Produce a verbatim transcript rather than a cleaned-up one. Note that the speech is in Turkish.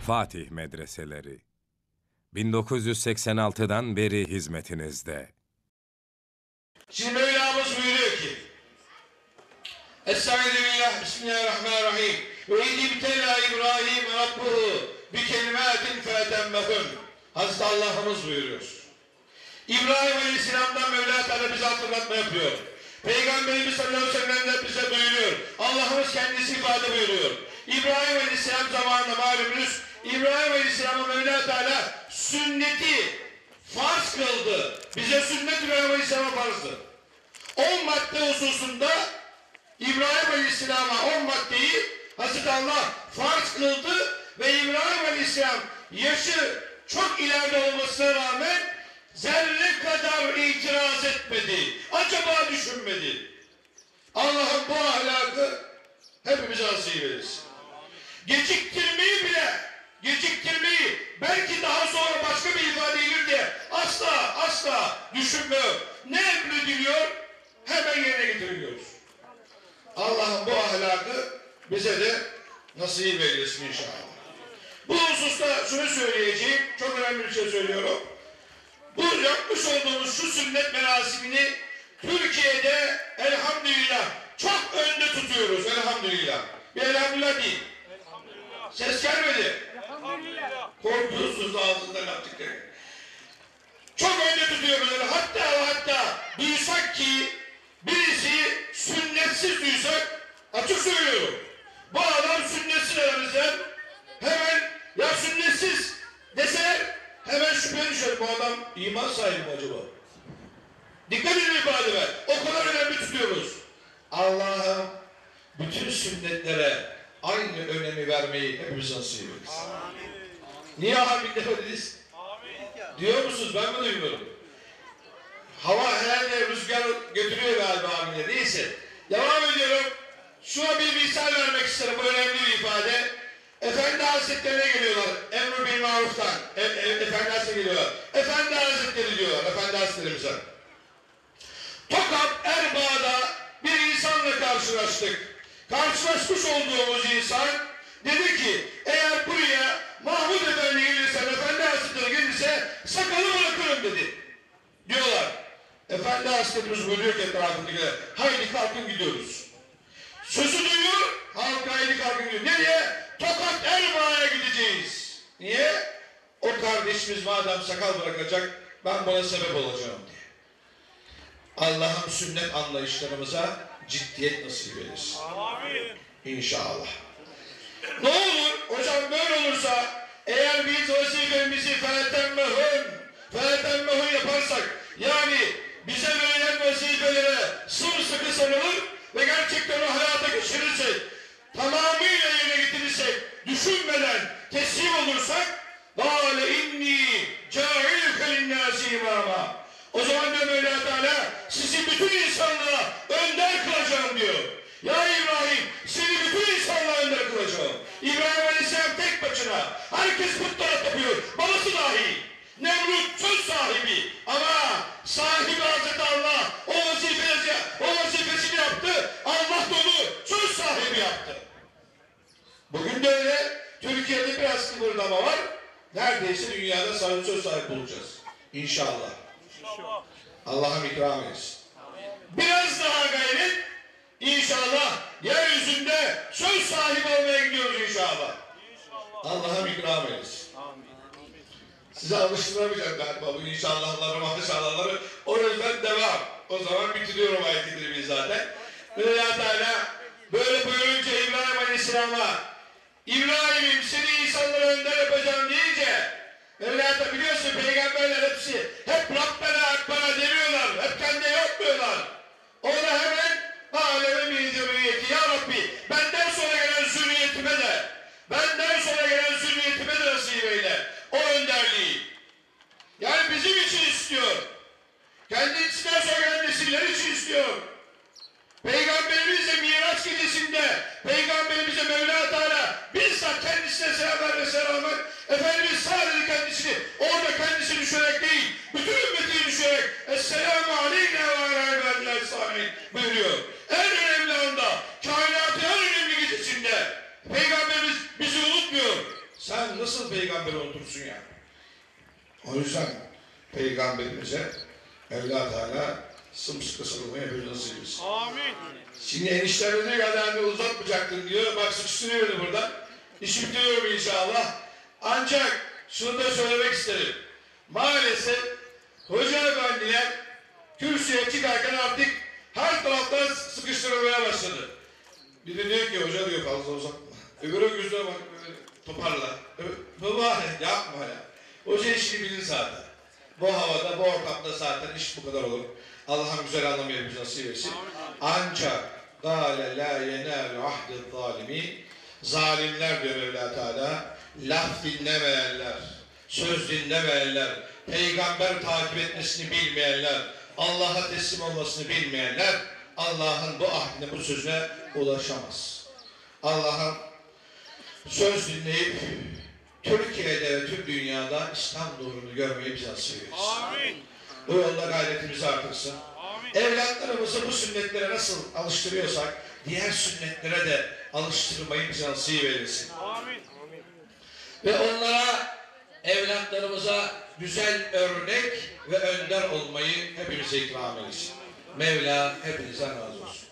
Fatih Medreseleri bin dokuz yüz seksen altıdan beri hizmetinizde. Şimdi Mevlamız buyuruyor ki Estaizu billah, bismillahirrahmanirrahim. Ve idibtela İbrahim Rabbuhu bi kelimatin feetemmehun. Hazreti Allah'ımız buyuruyor. İbrahim Aleyhisselam'dan Mevla Teala bize hatırlatma yapıyor. Peygamberimiz sallallahu aleyhi ve sellem de bize buyuruyor. Allah'ımız kendisi ifade buyuruyor. İbrahim Aleyhisselam zamanında malumunuz İbrahim Aleyhisselam'a Mevla Teala sünneti farz kıldı. Bize sünnet İbrahim Aleyhisselam'a farzdı. on madde hususunda İbrahim Aleyhisselam'a on maddeyi Hazreti Allah farz kıldı ve İbrahim Aleyhisselam yaşı çok ileride olmasına rağmen zerre kadar itiraz etmedi. Acaba düşünmedi. Allah'ın bu ahlakı hepimize nasip eylesin. Geciktirmeyi bile, geciktirmeyi belki daha sonra başka bir ifade gelir diye asla asla düşünmüyor. Ne emrediliyor? Hemen yerine getiriliyoruz. Allah'ın bu ahlakı bize de nasip eylesin inşallah. Bu hususta şunu söyleyeceğim, çok önemli bir şey söylüyorum. Bu yapmış olduğumuz şu sünnet merasimini Türkiye'de elhamdülillah çok önde tutuyoruz elhamdülillah. Bir elhamdülillah değil. Elhamdülillah. Ses gelmedi. Elhamdülillah. Korkuyorsunuz ağzından yaptıkları. Çok önde tutuyoruz. Hatta hatta duysak ki birisi sünnetsiz duysak açık söylüyorum. Bu adam sünnetsiz aramızdan hemen ya sünnetsiz deseler hemen şüphe düşer. Bu adam iman sahibi mi acaba? Dikkat edin ifademe. O kadar önemli tutuyoruz. Allah'ım bütün sünnetlere aynı önemi vermeyi hepimiz nasip ederiz. Niye amin demediniz? Diyor musunuz? Ben mi duymuyorum? Hava herhalde rüzgar götürüyor galiba amine. Neyse. Devam ediyorum. Şuna bir misal vermek isterim. Bu önemli bir ifade. Efendi Hazretlerine geliyorlar. Emr-i bil maruftan. E, e, Efendi Hazretleri geliyorlar. Efendi Hazretleri diyor. Efendi Hazretlerimize. Tokat Erbaa'da bir insanla karşılaştık. Karşılaşmış olduğumuz insan dedi ki eğer buraya Mahmud Efendi gelirse, Efendi Hazretleri gelirse sakalı bırakırım dedi. Diyorlar. Efendi Hazretlerimiz buyuruyor ki etrafındakiler haydi kalkın gidiyoruz. Sözü duyuyor, halk haydi kalkın gidiyor. Nereye? Tokat Erbaa'ya gideceğiz. Niye? O kardeşimiz madem sakal bırakacak ben buna sebep olacağım diye. Allah'ım sünnet anlayışlarımıza ciddiyet nasip eylesin. Amin. İnşallah. Ne olur hocam böyle olursa eğer biz vazifemizi feetemmehun feetemmehun yaparsak yani bize verilen vazifelere sımsıkı sarılır ve gerçekten o hayata geçirirsek tamamıyla yerine getirirsek düşünmeden teslim olursak vâle inni câilke linnâsi imâmâ. O zaman diyor Mevla Teala sizi bütün insanlığa önder kılacağım diyor. Ya İbrahim seni bütün insanlığa önder kılacağım. İbrahim Aleyhisselam tek başına. Herkes putlara tapıyor. Babası dahi. Nemrut söz sahibi. Ama sahibi Hazreti Allah o vazifesi, o vazifesini yaptı. Allah da onu söz sahibi yaptı. Bugün de öyle. Türkiye'de biraz kıvırlama var. Neredeyse dünyada sahibi söz sahibi bulacağız. İnşallah. İnşallah. Allah'ım ikram etsin. Biraz daha gayret inşallah yeryüzünde söz sahibi olmaya gidiyoruz inşallah. Allah'ım ikram etsin. Size alıştıramayacağım galiba bu inşallahları maşallahları. O yüzden devam. O zaman bitiriyorum ayet-i kerimeyi zaten. Mevla Teala böyle buyurunca İbrahim Aleyhisselam'a İbrahim'im seni insanlara önder yapacağım deyince Mevla Teala biliyorsun peygamberler hepsi hep Rabbena Akbara demiyorlar. Hep kendine yapmıyorlar. O da hemen aleme min zürriyeti ya Rabbi benden sonra gelen zürriyetime de benden sonra gelen zürriyetime de nasip eyle. O önderliği. Yani bizim için istiyor. Kendisinden sonra gelen nesiller için istiyor. Peygamberimiz de Miraç gecesinde Peygamberimize Mevla Teala bizzat kendisine selam vermesine rağmen Efendimiz sadece kendisini orada kendisi düşerek değil bütün ümmeti düşerek Esselamu aleyna ve alâ ibâdillâhi sâlihin buyuruyor. En önemli nasıl peygamberi unutursun ya? O yüzden peygamberimize Mevla Teala sımsıkı sarılmayı hepimiz nasip etsin. Amin. Şimdi enişteme diyor ya hani uzatmayacaktın diyor. Bak sıkıştırıyordu burada. İş bitiriyorum inşallah. Ancak şunu da söylemek isterim. Maalesef hoca efendiler kürsüye çıkarken artık her taraftan sıkıştırılmaya başladı. Biri diyor ki hoca diyor fazla uzatma. Öbürü yüzüne bak böyle toparla. Baba yapma ya. Hoca işini bilir zaten. Bu havada, bu ortamda zaten iş bu kadar olur. Allah'ım güzel anlamı bize nasip etsin. Ancak gâle lâ yenâlu ahdi zâlimi, zalimler diyor Mevla Teala, laf dinlemeyenler, söz dinlemeyenler, peygamber takip etmesini bilmeyenler, Allah'a teslim olmasını bilmeyenler, Allah'ın bu ahdine, bu sözüne ulaşamaz. Allah'ın söz dinleyip Türkiye'de ve tüm dünyada İslam nurunu görmeyi bize nasip etsin. Amin. Bu yolda gayretimizi artırsın. Amin. Evlatlarımızı bu sünnetlere nasıl alıştırıyorsak diğer sünnetlere de alıştırmayı bize nasip eylesin. Amin. Ve onlara, evlatlarımıza güzel örnek ve önder olmayı hepimize ikram eylesin. Mevla hepinizden razı olsun.